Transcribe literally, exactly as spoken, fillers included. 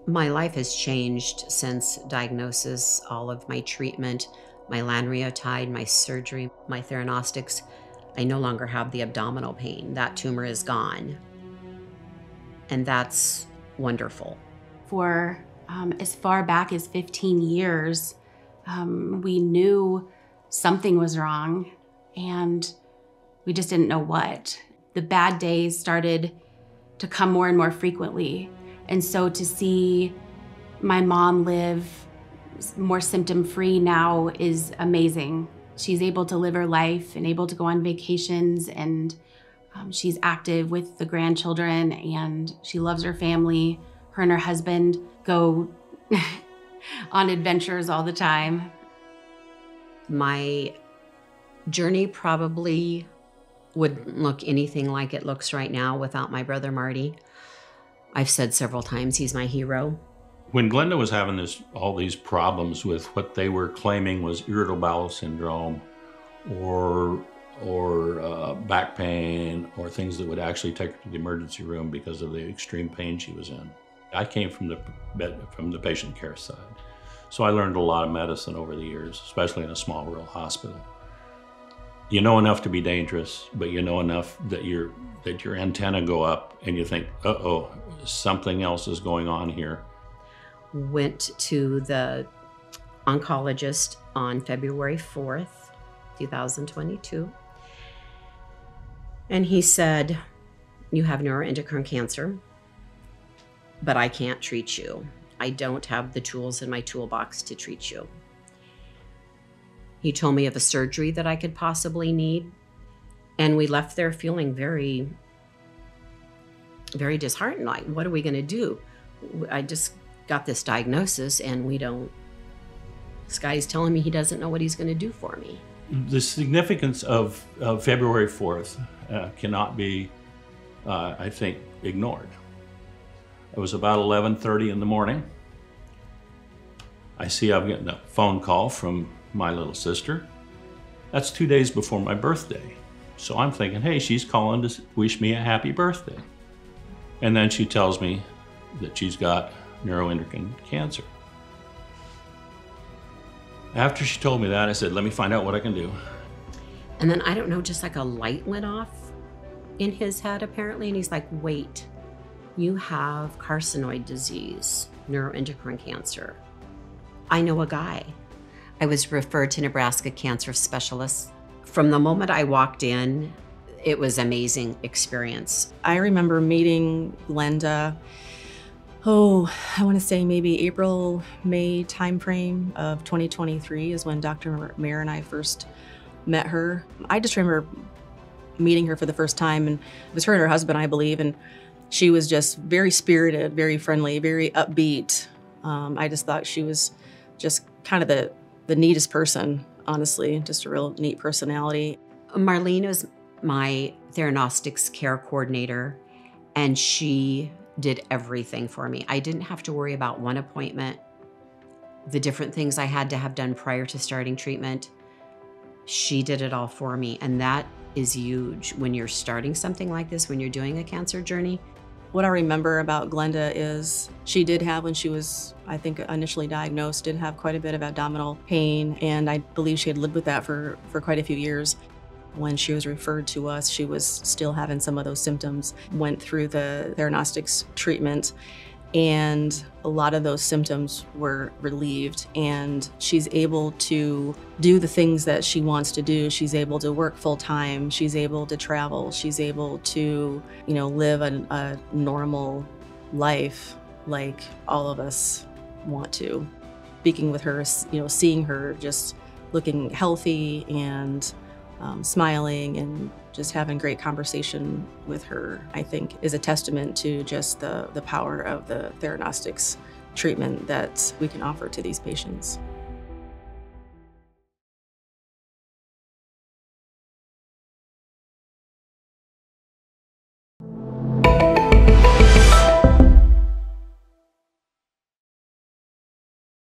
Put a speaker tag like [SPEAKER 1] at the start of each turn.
[SPEAKER 1] My life has changed since diagnosis, all of my treatment, my lanreotide, my surgery, my Theranostics. I no longer have the abdominal pain. That tumor is gone. And that's wonderful.
[SPEAKER 2] For um, as far back as fifteen years, um, we knew something was wrong and we just didn't know what. The bad days started to come more and more frequently. And so to see my mom live more symptom-free now is amazing. She's able to live her life and able to go on vacations, and um, she's active with the grandchildren, and she loves her family. Her and her husband go on adventures all the time.
[SPEAKER 1] My journey probably wouldn't look anything like it looks right now without my brother Marty. I've said several times he's my hero.
[SPEAKER 3] When Glenda was having this, all these problems with what they were claiming was irritable bowel syndrome or, or uh, back pain or things that would actually take her to the emergency room because of the extreme pain she was in. I came from the, from the patient care side. So I learned a lot of medicine over the years, especially in a small rural hospital. You know enough to be dangerous, but you know enough that, your that your antenna go up and you think, uh-oh, something else is going on here.
[SPEAKER 1] Went to the oncologist on February fourth, two thousand twenty-two. And he said, you have neuroendocrine cancer, but I can't treat you. I don't have the tools in my toolbox to treat you. He told me of a surgery that I could possibly need. And we left there feeling very, very disheartened. Like, what are we going to do? I just got this diagnosis and we don't, this guy's telling me he doesn't know what he's going to do for me.
[SPEAKER 3] The significance of, of February fourth uh, cannot be, uh, I think, ignored. It was about eleven thirty in the morning. I see I'm getting a phone call from my little sister. That's two days before my birthday. So I'm thinking, hey, she's calling to wish me a happy birthday. And then she tells me that she's got neuroendocrine cancer. After she told me that, I said, let me find out what I can do.
[SPEAKER 1] And then I don't know, just like a light went off in his head apparently. And he's like, wait, you have carcinoid disease, neuroendocrine cancer. I know a guy. I was referred to Nebraska cancer specialists. From the moment I walked in, it was an amazing experience.
[SPEAKER 4] I remember meeting Glenda, oh, I want to say maybe April, May timeframe of twenty twenty-three is when Doctor Mayer and I first met her. I just remember meeting her for the first time, and it was her and her husband, I believe, and she was just very spirited, very friendly, very upbeat. Um, I just thought she was just kind of the, the neatest person, honestly, just a real neat personality.
[SPEAKER 1] Marlene was my Theranostics care coordinator, and she did everything for me. I didn't have to worry about one appointment, the different things I had to have done prior to starting treatment. She did it all for me, and that is huge when you're starting something like this, when you're doing a cancer journey.
[SPEAKER 4] What I remember about Glenda is she did have, when she was, I think, initially diagnosed, did have quite a bit of abdominal pain, and I believe she had lived with that for, for quite a few years. When she was referred to us, she was still having some of those symptoms, went through the Theranostics treatment, and a lot of those symptoms were relieved, and she's able to do the things that she wants to do. She's able to work full time, she's able to travel, she's able to, you know, live a, a normal life like all of us want to. Speaking with her, you know, seeing her just looking healthy and Um, smiling and just having great conversation with her, I think is a testament to just the, the power of the Theranostics treatment that we can offer to these patients.